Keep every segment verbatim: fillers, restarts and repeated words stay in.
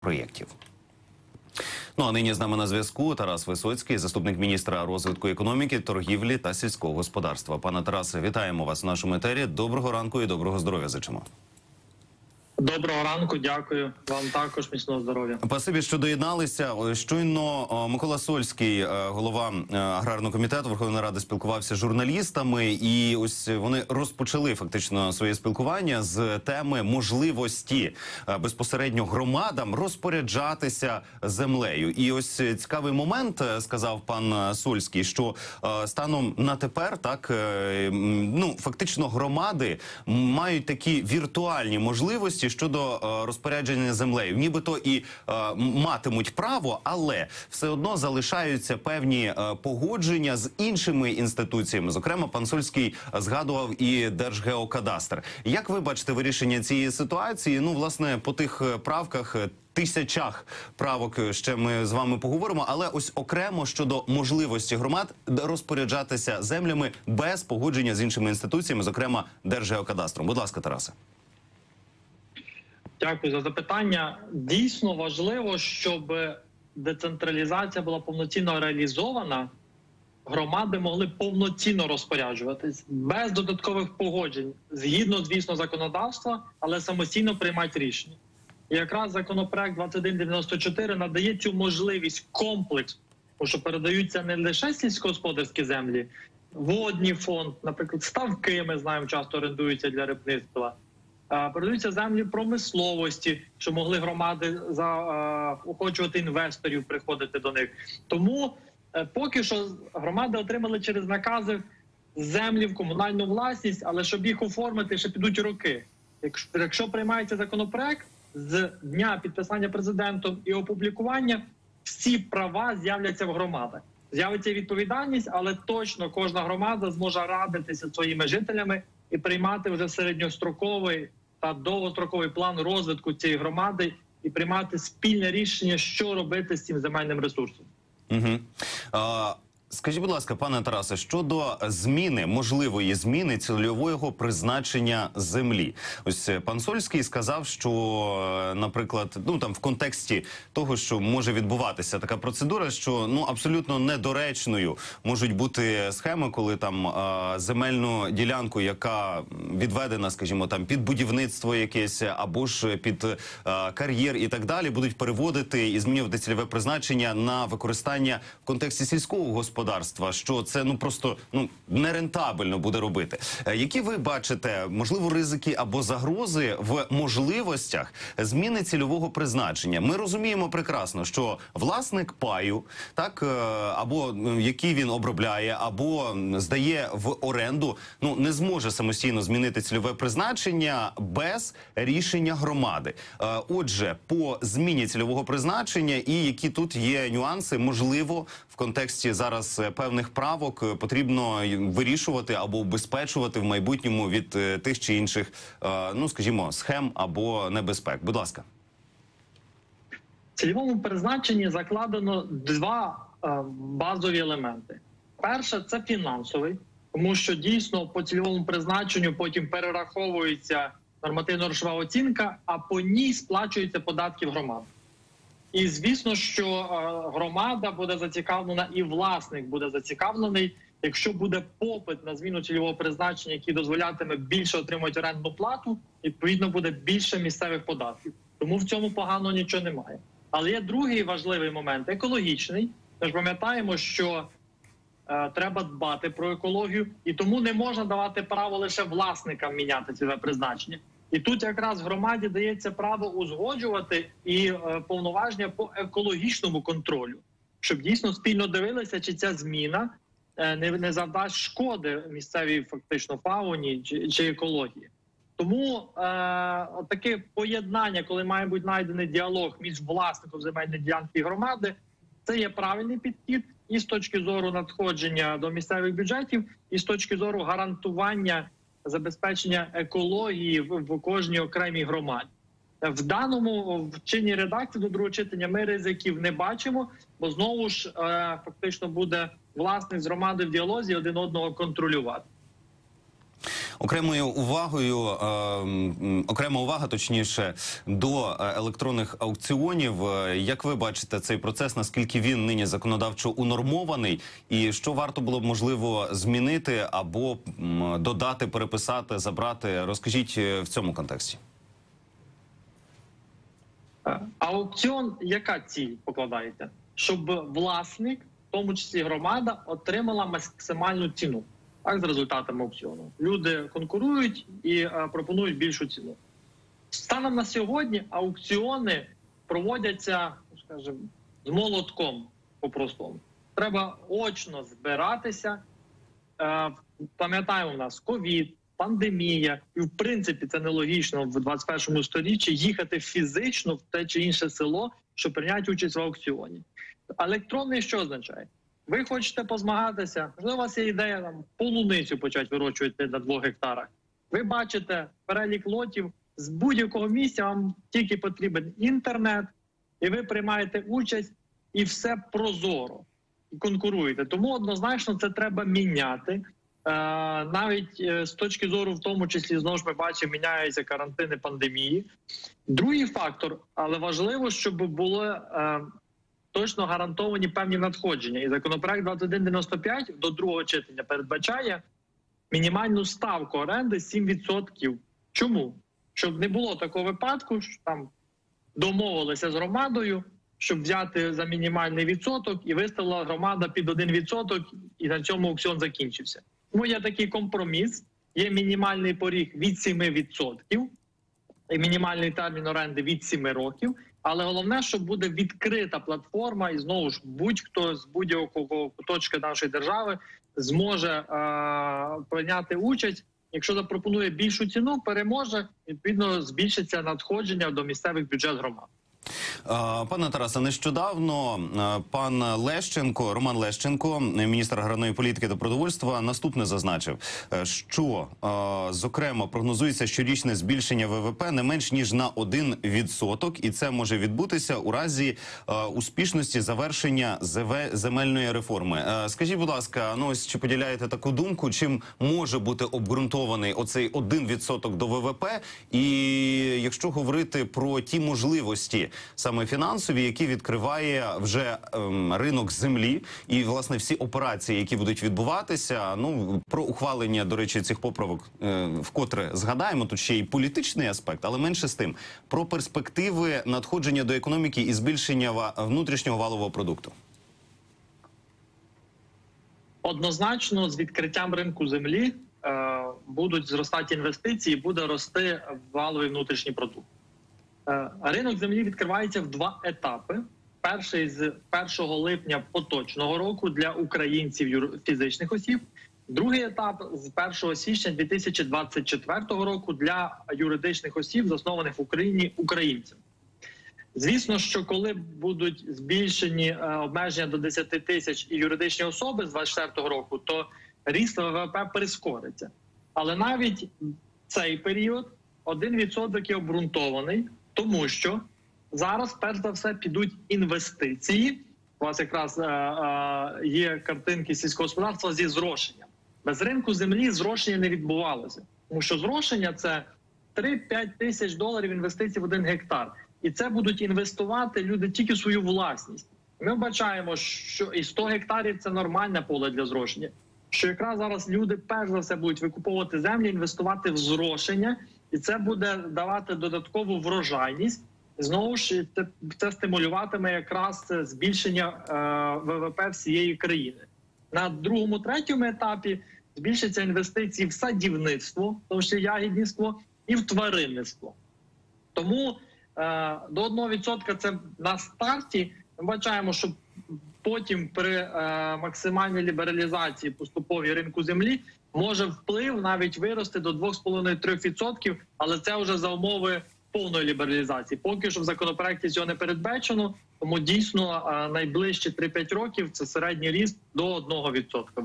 проєктів. Ну а нині з нами на зв'язку Тарас Висоцький, заступник міністра розвитку економіки, торгівлі та сільського господарства. Пане Тарасе, вітаємо вас в нашому етері. Доброго ранку і доброго здоров'я зичимо. Доброго ранку, дякую. Вам також міцного здоров'я. Спасибі, що доєдналися. Щойно Микола Сольський, голова аграрного комітету Верховної Ради, спілкувався з журналістами, і ось вони розпочали фактично своє спілкування з теми можливості безпосередньо громадам розпоряджатися землею. І ось цікавий момент, сказав пан Сольський, що станом на тепер, так, ну, фактично громади мають такі віртуальні можливості щодо е, розпорядження землею. Нібито і е, матимуть право, але все одно залишаються певні е, погодження з іншими інституціями. Зокрема, пан Сольський згадував і Держгеокадастр. Як ви бачите вирішення цієї ситуації? Ну, власне, по тих правках, тисячах правок ще ми з вами поговоримо, але ось окремо щодо можливості громад розпоряджатися землями без погодження з іншими інституціями, зокрема Держгеокадастром. Будь ласка, Тарасе. Дякую за запитання. Дійсно важливо, щоб децентралізація була повноцінно реалізована, громади могли повноцінно розпоряджуватись, без додаткових погоджень, згідно, звісно, законодавства, але самостійно приймати рішення. І якраз законопроект двадцять один дев'яносто чотири надає цю можливість комплекс, тому що передаються не лише сільськогосподарські землі, водний фонд, наприклад, ставки, ми знаємо, часто орендуються для рибництва. Передаються землі промисловості, що могли громади заохочувати інвесторів приходити до них. Тому поки що громади отримали через накази землі в комунальну власність, але щоб їх оформити, ще підуть роки. Якщо, якщо приймається законопроект, з дня підписання президентом і опублікування, всі права з'являться в громадах. З'явиться відповідальність, але точно кожна громада зможе радитися зі своїми жителями і приймати вже середньостроковий та довгостроковий план розвитку цієї громади і приймати спільне рішення, що робити з цим земельним ресурсом. Угу. А... Скажіть, будь ласка, пане Тарасе, щодо зміни, можливої зміни цільового призначення землі. Ось пан Сольський сказав, що, наприклад, ну там в контексті того, що може відбуватися така процедура, що ну абсолютно недоречною можуть бути схеми, коли там а, земельну ділянку, яка відведена, скажімо, там під будівництво якесь або ж під а, кар'єр і так далі, будуть переводити і змінювати цільове призначення на використання в контексті сільського господарства. Господарства, що це ну просто ну нерентабельно буде робити. Які ви бачите, можливо, ризики або загрози в можливостях зміни цільового призначення? Ми розуміємо прекрасно, що власник паю, так, або який він обробляє, або здає в оренду, ну не зможе самостійно змінити цільове призначення без рішення громади. Отже, по зміні цільового призначення і які тут є нюанси, можливо, в контексті зараз певних правок потрібно вирішувати або убезпечувати в майбутньому від тих чи інших, ну, скажімо, схем або небезпек. Будь ласка. В цільовому призначенні закладено два базові елементи. Перше – це фінансовий, тому що дійсно по цільовому призначенню потім перераховується нормативно-грошова оцінка, а по ній сплачуються податки в громаду. І звісно, що громада буде зацікавлена і власник буде зацікавлений, якщо буде попит на зміну цільового призначення, який дозволятиме більше отримувати орендну плату, відповідно буде більше місцевих податків. Тому в цьому поганого нічого немає. Але є другий важливий момент – екологічний. Ми ж пам'ятаємо, що е, треба дбати про екологію, і тому не можна давати право лише власникам міняти цільове призначення. І тут якраз громаді дається право узгоджувати і е, повноваження по екологічному контролю, щоб дійсно спільно дивилися, чи ця зміна е, не, не завдасть шкоди місцевій фактично фауні чи, чи екології. Тому е, таке поєднання, коли має бути знайдений діалог між власником земельної ділянки і громади, це є правильний підхід і з точки зору надходження до місцевих бюджетів, і з точки зору гарантування забезпечення екології в, в кожній окремій громаді. В даному в чинній редакції до другого читання ми ризиків не бачимо, бо знову ж е, фактично буде власник з громади в діалозі один одного контролювати. Окремою увагою, е, м, окрема увага, точніше, до е, електронних аукціонів. Е, Як ви бачите цей процес, наскільки він нині законодавчо унормований, і що варто було б, можливо, змінити або м, додати, переписати, забрати? Розкажіть е, в цьому контексті. Аукціон, яка ціль покладаєте? Щоб власник, в тому числі громада, отримала максимальну ціну. Так, з результатами аукціону. Люди конкурують і а, пропонують більшу ціну. Станом на сьогодні аукціони проводяться, скажімо, з молотком по-простому. Треба очно збиратися. Е, пам'ятаємо, у нас ковід, пандемія, і в принципі це нелогічно в двадцять першому сторіччі їхати фізично в те чи інше село, щоб прийняти участь в аукціоні. Електронний що означає? Ви хочете позмагатися, можливо, у вас є ідея там полуницю почати вирощувати на двох гектарах. Ви бачите перелік лотів, з будь-якого місця вам тільки потрібен інтернет, і ви приймаєте участь, і все прозоро, і конкуруєте. Тому однозначно це треба міняти. Навіть з точки зору, в тому числі, знову ж ми бачимо, міняються карантини, пандемії. Другий фактор, але важливо, щоб були точно гарантовані певні надходження. І законопроект двадцять один дев'яносто п'ять до другого читання передбачає мінімальну ставку оренди сім відсотків. Чому? Щоб не було такого випадку, що там домовилися з громадою, щоб взяти за мінімальний відсоток, і виставила громада під один відсоток, і на цьому аукціон закінчився. Тому є такий компроміс, є мінімальний поріг від семи відсотків, і мінімальний термін оренди від семи років. Але головне, щоб буде відкрита платформа, і знову ж будь-хто з будь-якого куточка нашої держави зможе е- прийняти участь. Якщо запропонує більшу ціну, переможе, відповідно збільшиться надходження до місцевих бюджет громад. Пане Тарасе, нещодавно пан Лещенко, Роман Лещенко, міністр аграрної політики та продовольства, наступне зазначив, що, зокрема, прогнозується щорічне збільшення ВВП не менш ніж на один відсоток, і це може відбутися у разі успішності завершення земельної реформи. Скажіть, будь ласка, ну ось чи поділяєте таку думку, чим може бути обґрунтований оцей один відсоток до ВВП, і якщо говорити про ті можливості, саме фінансові, які відкриває вже ем, ринок землі, і, власне, всі операції, які будуть відбуватися, ну, про ухвалення, до речі, цих поправок е, вкотре згадаємо, тут ще й політичний аспект, але менше з тим, про перспективи надходження до економіки і збільшення внутрішнього валового продукту. Однозначно, з відкриттям ринку землі е, будуть зростати інвестиції, буде рости валовий внутрішній продукт. Ринок землі відкривається в два етапи. Перший з першого липня поточного року для українців фізичних осіб. Другий етап з першого січня дві тисячі двадцять четвертого року для юридичних осіб, заснованих в Україні українцями. Звісно, що коли будуть збільшені обмеження до десяти тисяч і юридичні особи з двадцять четвертого року, то ріст ВВП прискориться. Але навіть цей період один відсоток є обґрунтований, тому що зараз, перш за все, підуть інвестиції. У вас якраз е, е, є картинки сільського господарства зі зрошенням. Без ринку землі зрошення не відбувалося. Тому що зрошення – це три-п'ять тисяч доларів інвестицій в один гектар. І це будуть інвестувати люди тільки в свою власність. Ми бачаємо, що і сто гектарів – це нормальне поле для зрошення. Що якраз зараз люди, перш за все, будуть викуповувати землю, інвестувати в зрошення, і це буде давати додаткову врожайність. Знову ж, це, це стимулюватиме якраз збільшення е, ВВП всієї країни. На другому, третьому етапі збільшаться інвестиції в садівництво, в тому числі ягідництво, і в тваринництво. Тому е, до одного відсотка це на старті. Ми бачаємо, що потім при е, максимальній лібералізації поступовій ринку землі може вплив навіть вирости до двох з половиною - трьох відсотків, але це вже за умови повної лібералізації. Поки що в законопроекті цього не передбачено, тому дійсно найближчі три-п'ять років це середній ріст до одного відсотка в рік.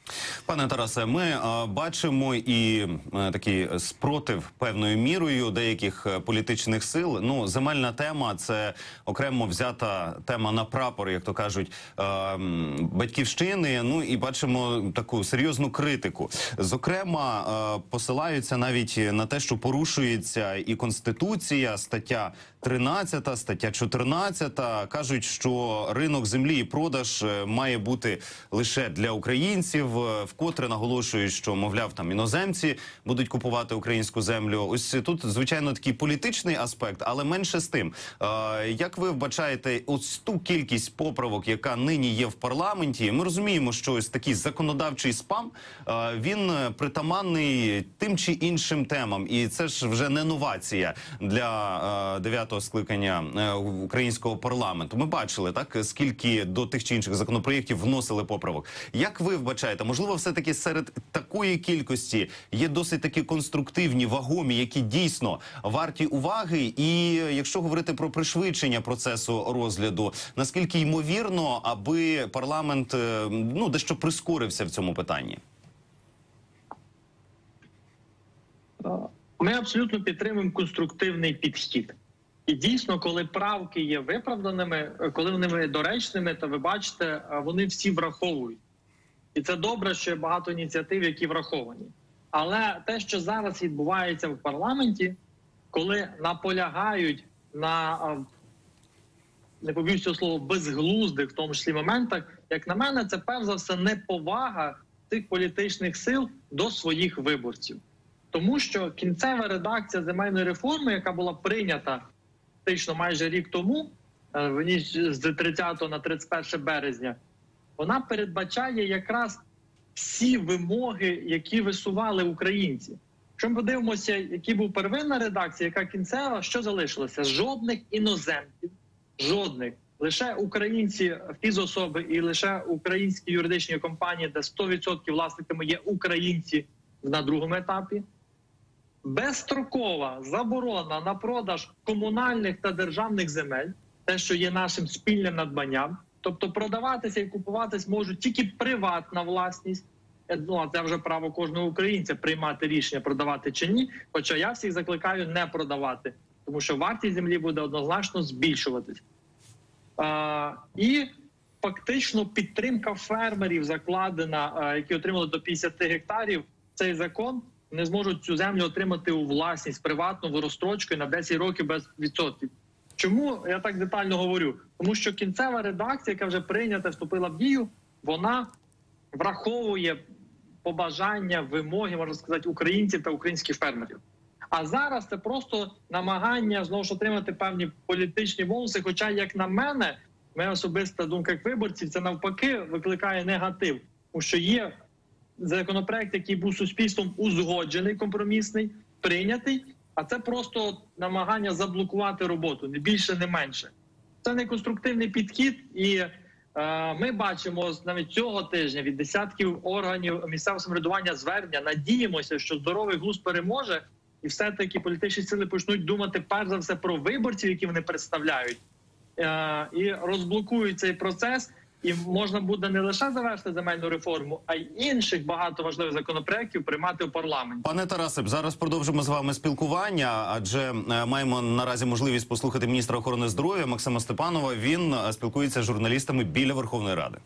Пане Тарасе, ми е, бачимо і е, такий спротив певною мірою деяких е, політичних сил. Ну, земельна тема – це окремо взята тема на прапор, як то кажуть, е, м, батьківщини. Ну і бачимо таку серйозну критику. Зокрема, е, посилаються навіть на те, що порушується і Конституція, стаття тринадцята, стаття чотирнадцята. Кажуть, що ринок землі і продаж е, має бути лише для українців. Е, Вкотре наголошують, що, мовляв, там іноземці будуть купувати українську землю. Ось тут, звичайно, такий політичний аспект, але менше з тим. Е, як ви вбачаєте ось ту кількість поправок, яка нині є в парламенті? Ми розуміємо, що ось такий законодавчий спам, е, він притаманний тим чи іншим темам. І це ж вже не новація для е, дев'ятого скликання е, українського парламенту. Ми бачили, так, скільки до тих чи інших законопроєктів вносили поправок. Як ви вбачаєте, можливо, все-таки серед такої кількості є досить такі конструктивні, вагомі, які дійсно варті уваги? І якщо говорити про пришвидшення процесу розгляду, наскільки ймовірно, аби парламент е, ну, дещо прискорився в цьому питанні? Ми абсолютно підтримуємо конструктивний підхід. І дійсно, коли правки є виправданими, коли вони доречними, то ви бачите, вони всі враховують. І це добре, що є багато ініціатив, які враховані. Але те, що зараз відбувається в парламенті, коли наполягають на, не побоюсь цього слова, безглуздих, в тому числі моментах, як на мене, це перш за все неповага цих політичних сил до своїх виборців. Тому що кінцева редакція земельної реформи, яка була прийнята фактично майже рік тому, в ніч з тридцятого на тридцять перше березня, вона передбачає якраз всі вимоги, які висували українці. Якщо ми подивимося, який був первинна редакція, яка кінцева, що залишилося? Жодних іноземців, жодних. Лише українці, фізособи і лише українські юридичні компанії, де сто відсотків власниками є українці на другому етапі. Безстрокова заборона на продаж комунальних та державних земель, те, що є нашим спільним надбанням. Тобто продаватися і купуватись можуть тільки приватна власність. Ну, а це вже право кожного українця приймати рішення, продавати чи ні. Хоча я всіх закликаю не продавати, тому що вартість землі буде однозначно збільшуватись. А, і фактично підтримка фермерів закладена, а, які отримали до п'ятдесят гектарів, цей закон не зможуть цю землю отримати у власність приватну в розстрочку на десять років без відсотків. Чому я так детально говорю? Тому що кінцева редакція, яка вже прийнята, вступила в дію, вона враховує побажання, вимоги, можна сказати, українців та українських фермерів. А зараз це просто намагання, знову ж, отримати певні політичні бонуси, хоча, як на мене, моя особиста думка як виборців, це навпаки викликає негатив. Тому що є законопроект, який був суспільством узгоджений, компромісний, прийнятий, а це просто намагання заблокувати роботу, не більше, не менше. Це не конструктивний підхід, і е, ми бачимо навіть цього тижня від десятків органів місцевого самоврядування звернення. Надіємося, що здоровий глузд переможе, і все-таки політичні сили почнуть думати перш за все про виборців, які вони представляють, е, і розблокують цей процес. І можна буде не лише завершити земельну реформу, а й інших багато важливих законопроєктів приймати у парламенті. Пане Тарасе, зараз продовжимо з вами спілкування, адже е, маємо наразі можливість послухати міністра охорони здоров'я Максима Степанова. Він е, спілкується з журналістами біля Верховної Ради.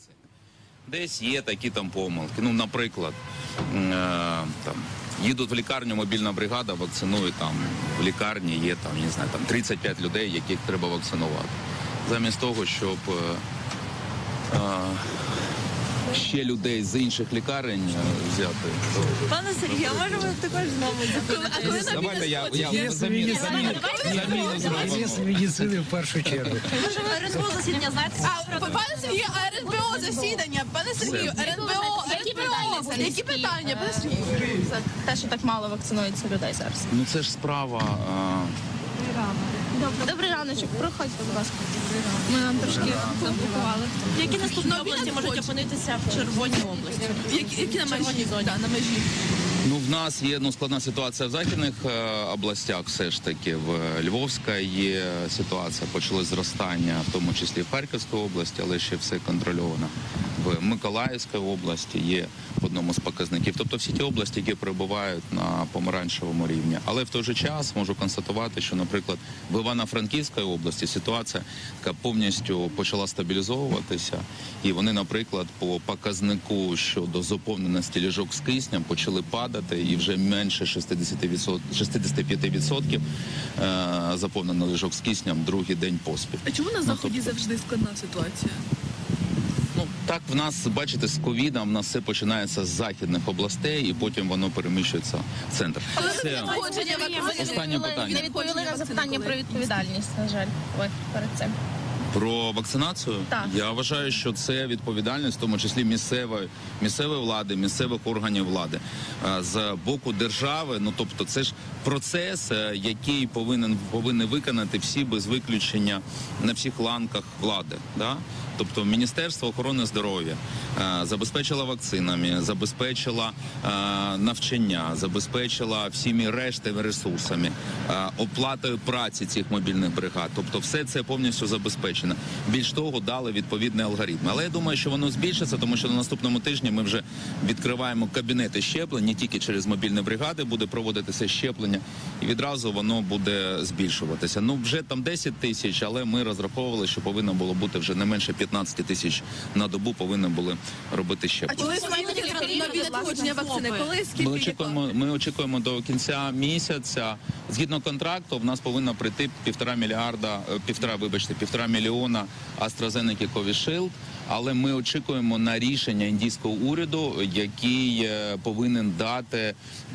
Десь є такі там помилки. Ну, наприклад, е, там їдуть в лікарню, мобільна бригада вакцинує, там в лікарні є там, не знаю, там тридцять п'ять людей, яких треба вакцинувати. Замість того, щоб е, е, ще людей з інших лікарень взяти. Пане Сергію, а можемо також з нами зупинитися? Давайте я, я заміну, заміну, заміну зробимо. З медицини в першу чергу. Можемо РНБО засідання знаєте? А, пане Сергію, а РНБО засідання? Пане Сергію, РНБО, Які РНБО, питання? які питання? Пане Сергію, Це те, що так мало вакцинується людей зараз. Ну це ж справа. Добре. Добрий раночок, проходьте, будь ласка. Ми нам трошки заблокували. Які наступні Ну, області біля можуть Хоч. опинитися в червоній області? які, які на межі? Червоній зоні. Да, на межі. Ну, в нас є ну, складна ситуація в західних е, областях, все ж таки. В Львовська є ситуація, почалось зростання, в тому числі в Харківській області, але ще все контрольовано. В Миколаївській області є в одному з показників. Тобто всі ті області, які перебувають на помаранчевому рівні. Але в той же час можу констатувати, що, наприклад, в Івано-Франківській області ситуація така повністю почала стабілізовуватися. І вони, наприклад, по показнику щодо заповненості ліжок з киснем почали падати, і вже менше шістдесят відсотків, шістдесят п'ять відсотків е, заповнено ліжок з киснем другий день поспіль. А чому на Ну, заході тобто- завжди складна ситуація? Ну, так в нас, бачите, з ковідом в нас все починається з західних областей і потім воно переміщується в центр. Це останнє питання. Не відповіли на запитання про відповідальність, на жаль, от перед цим. Про вакцинацію? Так. Я вважаю, що це відповідальність, в тому числі місцевої, місцевої влади, місцевих органів влади. Е, З боку держави, ну тобто це ж процес, е, який повинен, повинні виконати всі без виключення на всіх ланках влади. Да? Тобто Міністерство охорони здоров'я е, забезпечило вакцинами, забезпечило е, навчання, забезпечило всіми рештами ресурсами, е, оплатою праці цих мобільних бригад. Тобто все це повністю забезпечено. Більш того, дали відповідний алгоритм. Але я думаю, що воно збільшиться, тому що на наступному тижні ми вже відкриваємо кабінети щеплень, не тільки через мобільні бригади буде проводитися щеплення, і відразу воно буде збільшуватися. Ну, вже там десять тисяч, але ми розраховували, що повинно було бути вже не менше п'ятнадцять тисяч на добу повинні були робити щеплення. Коли нові надходження вакцини? Коли? Скільки? Ми очікуємо, ми очікуємо до кінця місяця. Згідно контракту, в нас повинно прийти півтора мільярда, е, півтора, вибачте, півтора мільйона AstraZeneca Covishield, але ми очікуємо на рішення індійського уряду, який е, повинен дати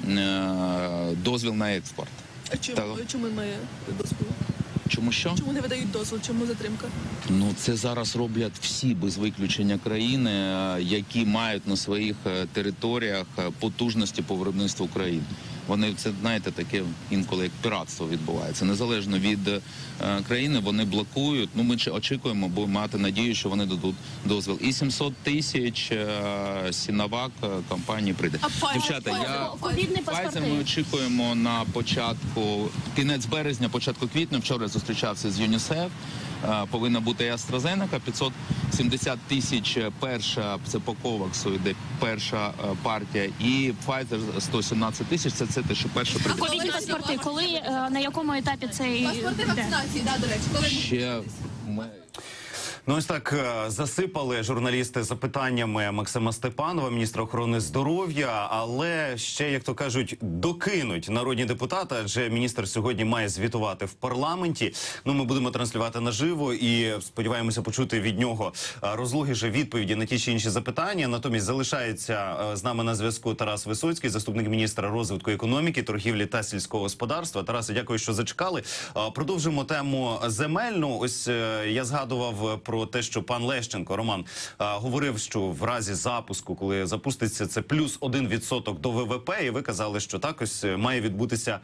е, дозвіл на експорт. А чому, Так. чому ми дозволу? Чому що? Чому не видають дозвіл? Чому затримка? Ну, це зараз роблять всі без виключення країни, е, які мають на своїх е, територіях е, потужності по виробництву країн. Вони, це, знаєте, таке інколи як піратство відбувається. Незалежно від е, країни, вони блокують. Ну, ми чи- очікуємо, будемо мати надію, що вони дадуть дозвіл. І сімсот тисяч е, Сіновак е, компанії прийде. А Pfizer? Дівчата, я... Ковідні Pfizer паспорти. ми очікуємо на початку, кінець березня, початку квітня. Вчора зустрічався з ЮНІСЕФ. Е, Повинна бути і AstraZeneca, п'ятсот сімдесят тисяч перша, це по коваксу йде перша е, партія, і Pfizer сто сімнадцять тисяч, це, це те, що перше прийде. Ковідні паспорти, коли, е, на якому етапі цей Паспорти йде? вакцинації, да, до речі. Коли Ще ми... Ну, ось так е, засипали журналісти запитаннями Максима Степанова, міністра охорони здоров'я, але ще, як то кажуть, докинуть народні депутати, адже міністр сьогодні має звітувати в парламенті. Ну, ми будемо транслювати наживо і сподіваємося почути від нього е, розлоги же відповіді на ті чи інші запитання. Натомість залишається е, з нами на зв'язку Тарас Висоцький, заступник міністра розвитку економіки, торгівлі та сільського господарства. Тарасе, дякую, що зачекали. Е, продовжимо тему земельну. Ось е, я згадував про Про те, що пан Лещенко, Роман, а, говорив, що в разі запуску, коли запуститься, це плюс один відсоток до ВВП, і ви казали, що так ось має відбутися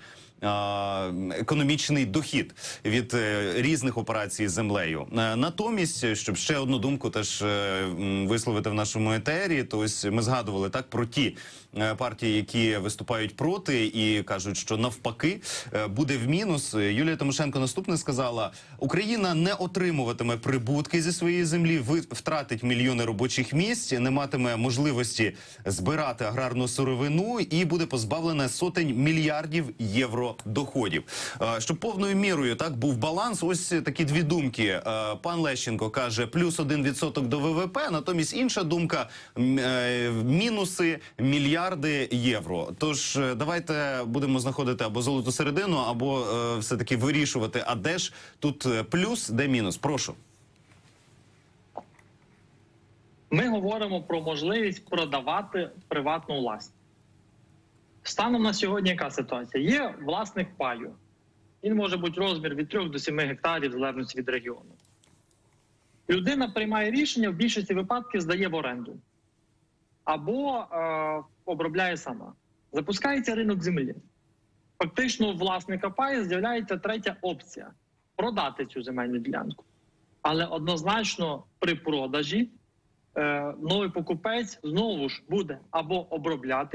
а, економічний дохід від е, різних операцій з землею. Е, натомість, щоб ще одну думку теж е, м, висловити в нашому етері, то ось ми згадували так про ті е, партії, які виступають проти і кажуть, що навпаки е, буде в мінус. Юлія Тимошенко наступне сказала: Україна не отримуватиме прибутки зі своєї землі, ви- втратить мільйони робочих місць, не матиме можливості збирати аграрну сировину і буде позбавлена сотень мільярдів євро доходів. Е, Щоб повною мірою так був баланс, ось такі дві думки. Е, Пан Лещенко каже, плюс один відсоток до ВВП, натомість інша думка м, е, мінуси мільярди євро. Тож е, давайте будемо знаходити або золоту середину, або е, все-таки вирішувати, а де ж тут е, плюс, де мінус. Прошу. Ми говоримо про можливість продавати приватну власність. Станом на сьогодні яка ситуація? Є власник паю. Він може бути розмір від трьох до семи гектарів, в залежності від регіону. Людина приймає рішення, в більшості випадків здає в оренду. Або е, обробляє сама. Запускається ринок землі. Фактично у власника паю з'являється третя опція – продати цю земельну ділянку. Але однозначно при продажі е, новий покупець знову ж буде або обробляти її,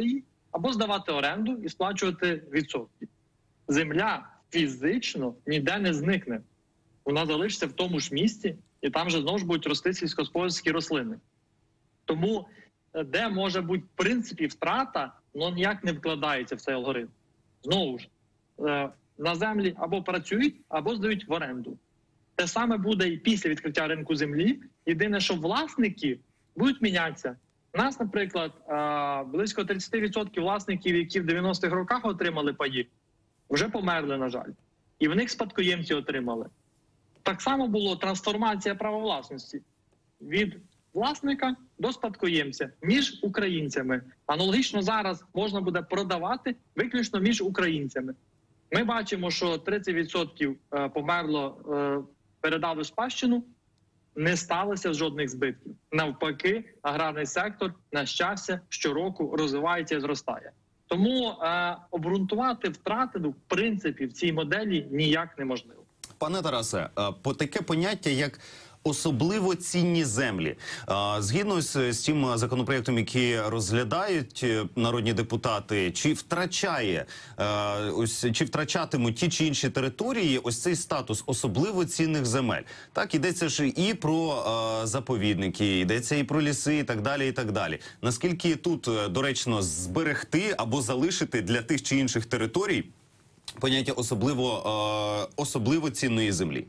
або здавати оренду і сплачувати відсотки. Земля фізично ніде не зникне. Вона залишиться в тому ж місці, і там же знову ж будуть рости сільськогосподарські рослини. Тому де може бути в принципі втрата, але ніяк не вкладається в цей алгоритм. Знову ж, на землі або працюють, або здають в оренду. Те саме буде і після відкриття ринку землі. Єдине, що власники будуть мінятися. У нас, наприклад, близько тридцять відсотків власників, які в дев'яностих роках отримали паї, вже померли, на жаль. І в них спадкоємці отримали. Так само було трансформація права власності від власника до спадкоємця між українцями. Аналогічно зараз можна буде продавати виключно між українцями. Ми бачимо, що тридцять відсотків померло, передали спадщину, не сталося жодних збитків. Навпаки, аграрний сектор, на щастя, щороку розвивається і зростає. Тому е, обґрунтувати втрати, ну, в принципі, в цій моделі ніяк неможливо. Пане Тарасе, по таке поняття, як особливо цінні землі. Згідно з, з тим законопроєктом, який розглядають народні депутати, чи втрачає, ось, чи втрачатимуть ті чи інші території ось цей статус особливо цінних земель? Так, йдеться ж і про заповідники, йдеться і про ліси, і так далі, і так далі. Наскільки тут доречно зберегти або залишити для тих чи інших територій поняття особливо, особливо цінної землі?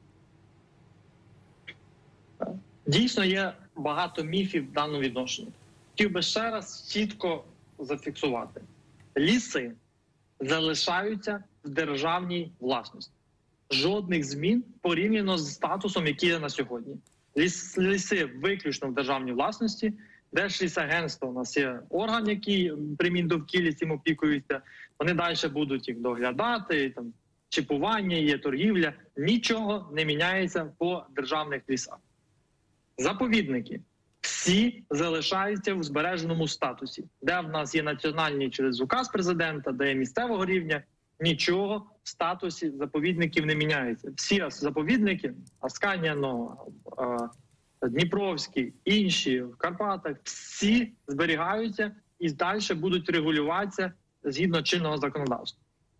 Дійсно, є багато міфів в даному відношенні. Хотів би ще раз чітко зафіксувати. Ліси залишаються в державній власності. Жодних змін порівняно з статусом, який є на сьогодні. Ліс, ліси виключно в державній власності. Держлісагентство у нас є орган, який при Міндовкіллі цим опікується. Вони далі будуть їх доглядати, там, чіпування, є торгівля. Нічого не міняється по державних лісах. Заповідники всі залишаються в збереженому статусі. Де в нас є національні через указ президента, де є місцевого рівня, нічого в статусі заповідників не міняється. Всі заповідники, Асканіно, Дніпровський, інші, в Карпатах, всі зберігаються і далі будуть регулюватися згідно чинного законодавства.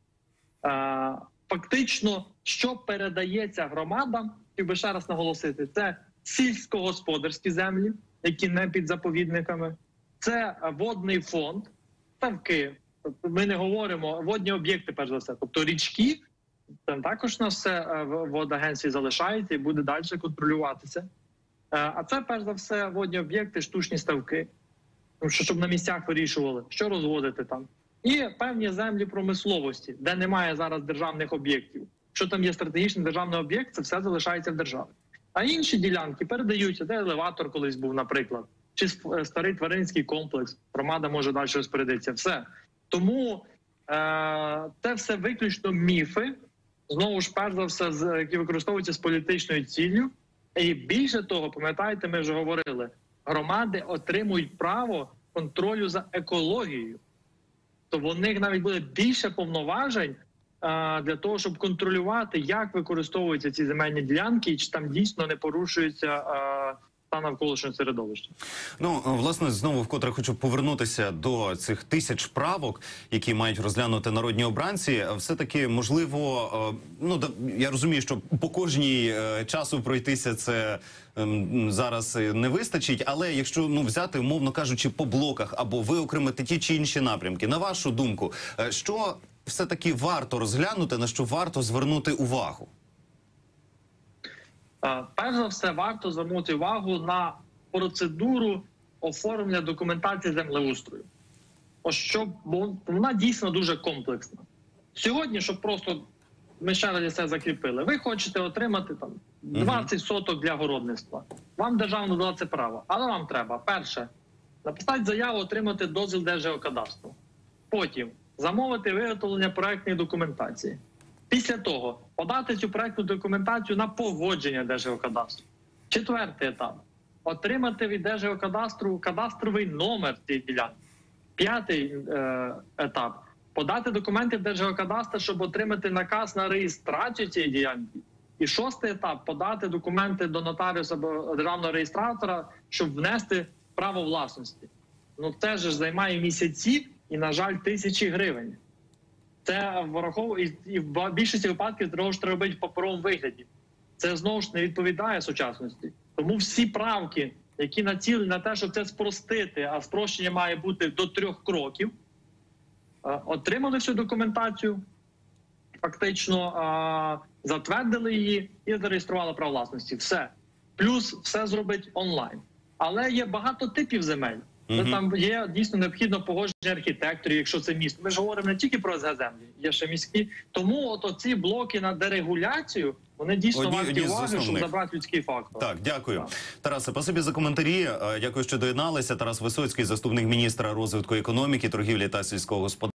Фактично, що передається громадам, хотів би ще раз наголосити, це сільськогосподарські землі, які не під заповідниками, це водний фонд, ставки. Тобто ми не говоримо водні об'єкти, перш за все. Тобто річки, там також на все в водагентстві залишається і буде далі контролюватися. А це, перш за все, водні об'єкти, штучні ставки, тому що щоб на місцях вирішували, що розводити там. І певні землі промисловості, де немає зараз державних об'єктів. Якщо там є стратегічний державний об'єкт, це все залишається в державі. А інші ділянки передаються, де елеватор колись був, наприклад, чи старий тваринський комплекс, громада може далі розпорядитися. Все. Тому е- це все виключно міфи, знову ж, перш за все, з, які використовуються з політичною ціллю. І більше того, пам'ятаєте, ми вже говорили, громади отримують право контролю за екологією. То в них навіть буде більше повноважень а, для того, щоб контролювати, як використовуються ці земельні ділянки і чи там дійсно не порушується а, стан навколишнього середовища. Ну, власне, знову вкотре хочу повернутися до цих тисяч правок, які мають розглянути народні обранці. Все-таки, можливо, ну, я розумію, що по кожній часу пройтися це зараз не вистачить, але якщо, ну, взяти, умовно кажучи, по блоках або виокремити ті чи інші напрямки, на вашу думку, що все-таки варто розглянути, на що варто звернути увагу? Перш за все, варто звернути увагу на процедуру оформлення документації землеустрою. Ось щоб, бо вона дійсно дуже комплексна. Сьогодні, щоб просто ми ще раз це закріпили, ви хочете отримати там двадцять соток для городництва. Вам держава дала це право. Але вам треба, перше, написати заяву, отримати дозвіл Держгеокадастру. Потім замовити виготовлення проектної документації. Після того подати цю проектну документацію на погодження Держгеокадастру. Четвертий етап. Отримати від Держгеокадастру кадастровий номер цієї ділянки. П'ятий е, етап. Подати документи в Держгеокадастр, щоб отримати наказ на реєстрацію цієї ділянки. І шостий етап. Подати документи до нотаріуса або державного реєстратора, щоб внести право власності. Ну це ж займає місяці і, на жаль, тисячі гривень. Це враховує, і, і в більшості випадків знову ж треба робити в паперовому вигляді. Це знову ж не відповідає сучасності. Тому всі правки, які націлені на те, щоб це спростити, а спрощення має бути до трьох кроків, отримали всю документацію, фактично затвердили її і зареєстрували право власності. Все. Плюс все зробить онлайн. Але є багато типів земель. Мгм. Там є дійсно необхідно погодження архітекторів, якщо це місто. Ми ж говоримо не тільки про ес ге землі, є ще міські. Тому от оці блоки на дерегуляцію, вони дійсно Одні- варті одні з уваги, щоб основних. забрати людський фактор. Так, дякую. Так. Тарасе, спасибі за коментарі. Е, Дякую, що доєдналися. Тарас Висоцький, заступник міністра розвитку економіки, торгівлі та сільського господарства.